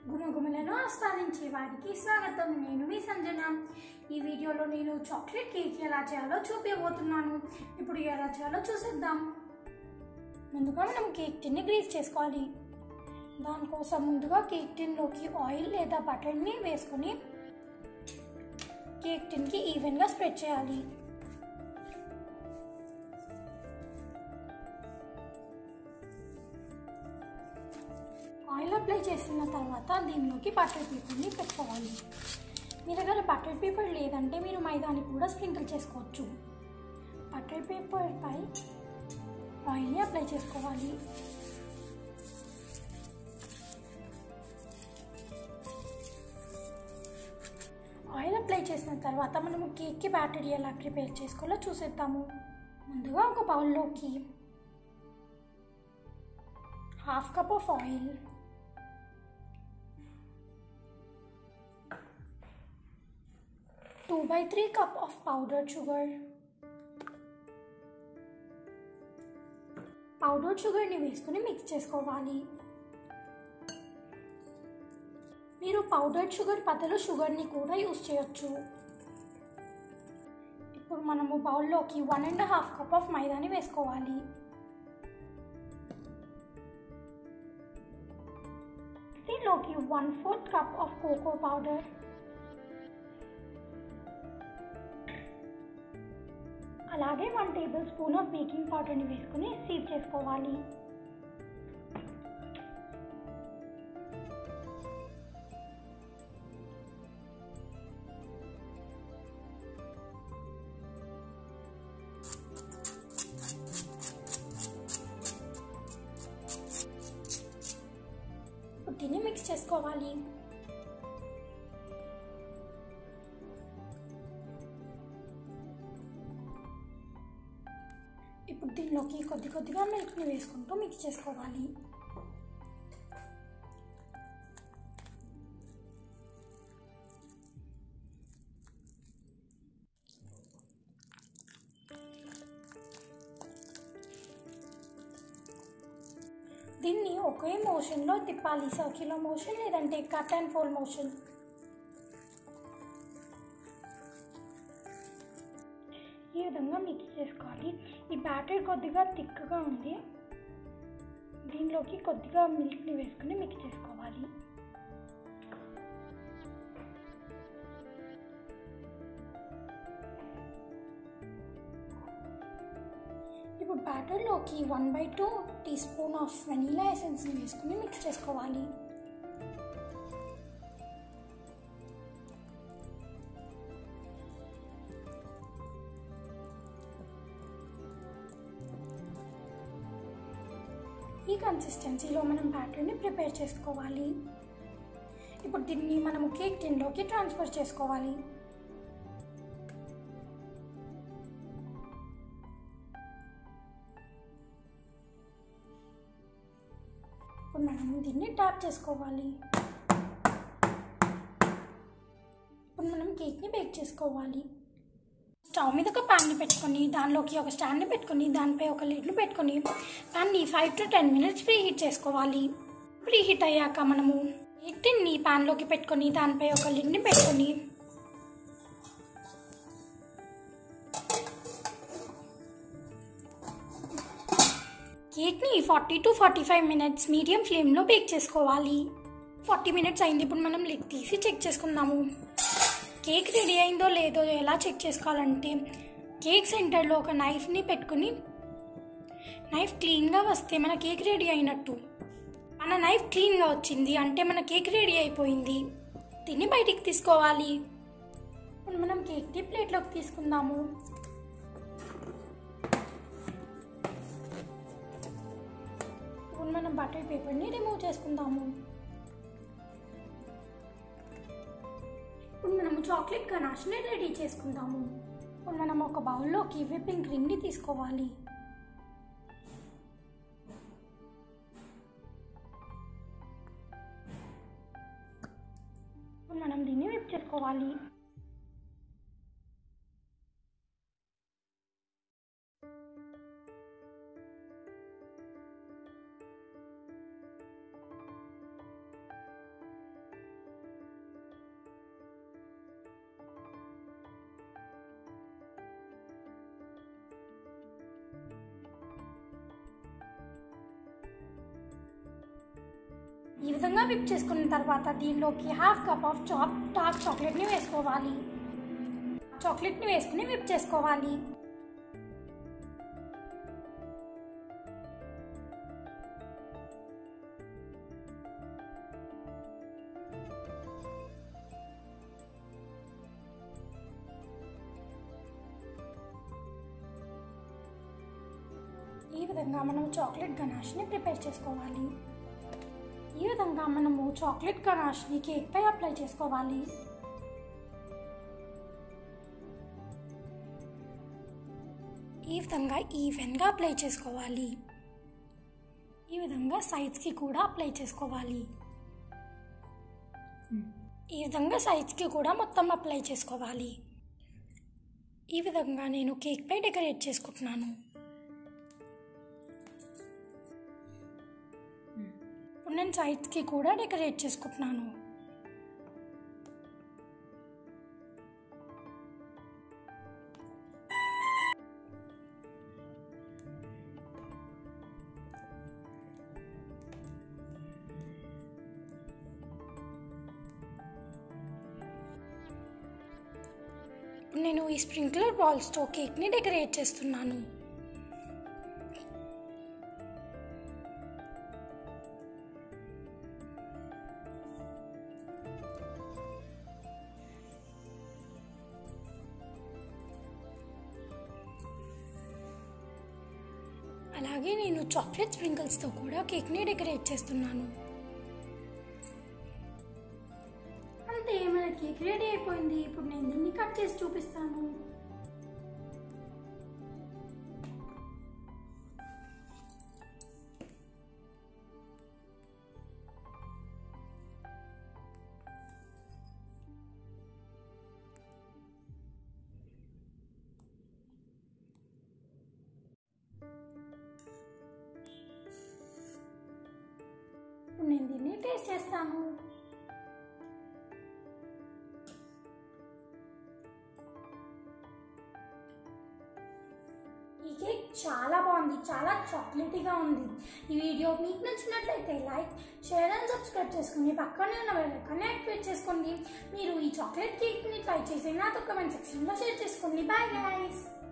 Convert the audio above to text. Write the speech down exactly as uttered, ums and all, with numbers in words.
గుమగుమలను ఆస్వాదించే వారికి స్వాగతం. నేను మీ సంజన. ఈ వీడియోలో నేను చాక్లెట్ కేక్ ఎలా చేయాలో చూపించబోతున్నాను. ఇప్పుడు ఎలా చేయాలో చూసేద్దాం. ముందుగా మనం కేక్ టిన్ని గ్రీస్ చేసుకోవాలి. దానికోసం ముందుగా కేక్ టిన్లోకి ఆయిల్ లేదా బటర్ని వేసుకొని కేక్ టిన్కి ఈవెన్గా స్ప్రెడ్ చేయాలి. ఆయిల్ అప్లై చేసిన తర్వాత దీనిలోకి బటర్ పేపర్ని పెట్టుకోవాలి. మీ దగ్గర బటర్ పేపర్ లేదంటే మీరు మైదాని కూడా స్ప్రింకిల్ చేసుకోవచ్చు. బటర్ పేపర్పై ఆయిల్ని అప్లై చేసుకోవాలి. ఆయిల్ అప్లై చేసిన తర్వాత మనము కేక్కి బ్యాటర్ ఎలా ప్రిపేర్ చేసుకోవాలో చూసేద్దాము. ముందుగా ఒక బౌల్లోకి half cup of oil, two by three cup of powdered sugar powdered షుగర్ని వేసుకుని మిక్స్ చేసుకోవాలి. మీరు పౌడర్డ్ షుగర్ బదులు షుగర్ని కూడా యూస్ చేయొచ్చు. ఇప్పుడు మనము బౌల్లోకి one and half cup of మైదాని వేసుకోవాలి. దీనిలోకి one fourth cup of cocoa powder, అలాగే one tablespoon of baking పౌడర్ని వేసుకుని సీవ్ చేసుకోవాలి. దీన్ని మిక్స్ చేసుకోవాలి. ఇప్పుడు దీనిలోకి కొద్ది కొద్దిగా మిల్క్ని వేసుకుంటూ మిక్స్ చేసుకోవాలి. దీన్ని ఒకే మోషన్లో తిప్పాలి. సర్క్యులర్ మోషన్ లేదంటే కట్ అండ్ ఫోల్డ్ మోషన్. ఈ విధంగా మిక్స్ చేసుకోవాలి. ఈ బ్యాటర్ కొద్దిగా థిక్గా ఉంది. దీనిలోకి కొద్దిగా మిల్క్ని వేసుకుని మిక్స్ చేసుకోవాలి. ఇప్పుడు బ్యాటర్లోకి one by two teaspoon of vanilla ఎసెన్స్ని వేసుకుని మిక్స్ చేసుకోవాలి. ఈ కన్సిస్టెన్సీలో మనం బ్యాటర్ని ప్రిపేర్ చేసుకోవాలి. ఇప్పుడు దీన్ని మనము కేక్ టిన్లోకి ట్రాన్స్ఫర్ చేసుకోవాలి. ఇప్పుడు మనం దీన్ని ట్యాప్ చేసుకోవాలి. ఇప్పుడు మనం కేక్ని బేక్ చేసుకోవాలి. స్టవ్ మీద ఒక ప్యాన్ని పెట్టుకొని దానిలోకి ఒక స్టాండ్ని పెట్టుకొని దానిపై ఒక లిడ్ని పెట్టుకొని ప్యాన్ని five to ten minutes preheat చేసుకోవాలి. ప్రీ హీట్ అయ్యాక మనము కేక్ టిన్ని ప్యాన్లోకి పెట్టుకొని దానిపై ఒక లిడ్ని పెట్టుకొని కేక్ని forty to forty five minutes medium ఫ్లేమ్లో బేక్ చేసుకోవాలి. ఫార్టీ మినిట్స్ అయింది. ఇప్పుడు మనం లిడ్ తీసి చెక్ చేసుకుందాము. కేక్ రెడీ అయిందో లేదో ఎలా చెక్ చేసుకోవాలంటే కేక్ సెంటర్లో ఒక నైఫ్ని పెట్టుకుని నైఫ్ క్లీన్గా వస్తే మన కేక్ రెడీ అయినట్టు. మన నైఫ్ క్లీన్గా వచ్చింది అంటే మన కేక్ రెడీ అయిపోయింది. దీన్ని బయటికి తీసుకోవాలి. ఇప్పుడు మనం కేక్ని ప్లేట్లోకి తీసుకుందాము. ఇప్పుడు మనం బటర్ పేపర్ని రిమూవ్ చేసుకుందాము. ఇప్పుడు మనము చాక్లెట్ గనాష్ని రెడీ చేసుకుందాము. ఇప్పుడు మనం ఒక బౌల్లోకి విప్పింగ్ క్రీమ్ని తీసుకోవాలి. ఇప్పుడు మనం దీన్ని విప్ చేసుకోవాలి. ఈ విధంగా విప్ చేసుకున్న తర్వాత దీనిలోకి half cup of chop dark చాక్లెట్ని వేసుకోవాలి. చాక్లెట్ని వేసుకుని విప్ చేసుకోవాలి. ఈ విధంగా మనం చాక్లెట్ గనాష్ని ప్రిపేర్ చేసుకోవాలి. ఈ విధంగా మనము చాక్లెట్ గనాష్ని కేక్ పై అప్లై చేసుకోవాలి. ఈ విధంగా ఈవెన్గా అప్లై చేసుకోవాలి. ఈ విధంగా సైడ్స్కి కూడా అప్లై చేసుకోవాలి. ఈ విధంగా సైడ్స్కి కూడా మొత్తం అప్లై చేసుకోవాలి. ఈ విధంగా నేను కేక్ పై డెకరేట్ చేసుకుంటున్నాను. ఇప్పుడు నేను సైడ్స్కి కూడా డెకరేట్ చేసుకుంటున్నాను. నేను ఈ స్ప్రింక్లర్ బాల్స్తో కేక్ని డెకరేట్ చేస్తున్నాను. అలాగే నేను చాక్లెట్ స్ప్రింకిల్స్తో కూడా కేక్ని డెకరేట్ చేస్తున్నాను. అంతే, మన కేక్ రెడీ అయిపోయింది. ఇప్పుడు నేను దీన్ని కట్ చేసి చూపిస్తాను. ఇప్పుడు నేను దీన్ని టేస్ట్ చేస్తాను. ఈ కేక్ చాలా బాగుంది, చాలా చాక్లెటీగా ఉంది. ఈ వీడియో మీకు నచ్చినట్లయితే లైక్, షేర్ అండ్ సబ్స్క్రైబ్ చేసుకుని పక్కనే ఉన్న బెల్ ఐకాన్ని యాక్టివేట్ చేసుకోండి. మీరు ఈ చాక్లెట్ కేక్ని ట్రై చేసి నాతో కామెంట్ సెక్షన్లో షేర్ చేసుకోండి. Bye guys.